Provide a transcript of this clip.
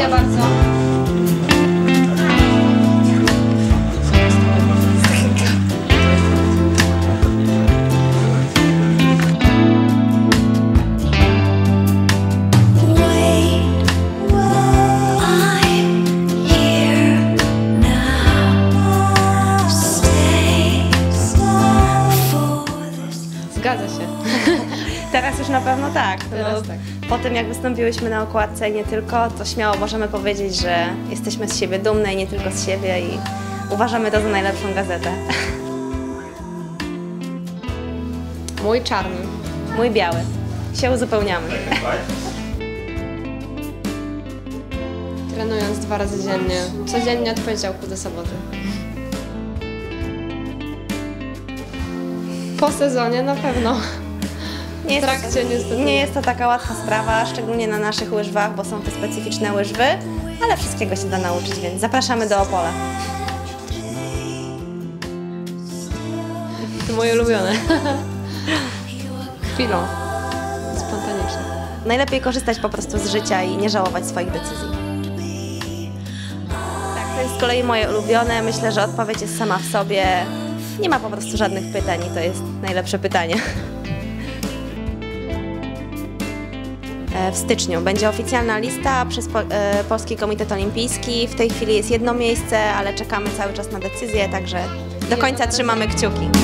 Dziękuję bardzo. Zgadza się. Teraz już na pewno tak. Teraz tak. Po tym jak wystąpiłyśmy na okładce i nie tylko, to śmiało możemy powiedzieć, że jesteśmy z siebie dumne i nie tylko z siebie i uważamy to za najlepszą gazetę. Mój czarny. Mój biały. Się uzupełniamy. Trenując 2 razy dziennie. Codziennie od poniedziałku do soboty. Po sezonie na pewno. Nie W trakcie niestety. nie jest to taka łatwa sprawa, szczególnie na naszych łyżwach, bo są to specyficzne łyżwy, ale wszystkiego się da nauczyć, więc zapraszamy do Opola. To moje ulubione. Chwilą. Spontanicznie. Najlepiej korzystać po prostu z życia i nie żałować swoich decyzji. Tak, to jest z kolei moje ulubione. Myślę, że odpowiedź jest sama w sobie. Nie ma po prostu żadnych pytań i to jest najlepsze pytanie. W styczniu będzie oficjalna lista przez Polski Komitet Olimpijski. W tej chwili jest jedno miejsce, ale czekamy cały czas na decyzję, także do końca trzymamy kciuki.